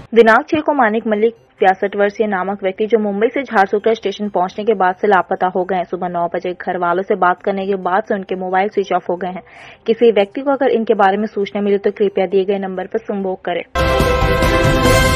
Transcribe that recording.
दिनांक 6 को मानिक मलिक 62 वर्षीय नामक व्यक्ति जो मुंबई से झारसुगड़ा स्टेशन पहुंचने के बाद से लापता हो गए हैं। सुबह 9 बजे घर वालों से बात करने के बाद से उनके मोबाइल स्विच ऑफ हो गए हैं। किसी व्यक्ति को अगर इनके बारे में सूचना मिले तो कृपया दिए गए नंबर पर संपर्क करें।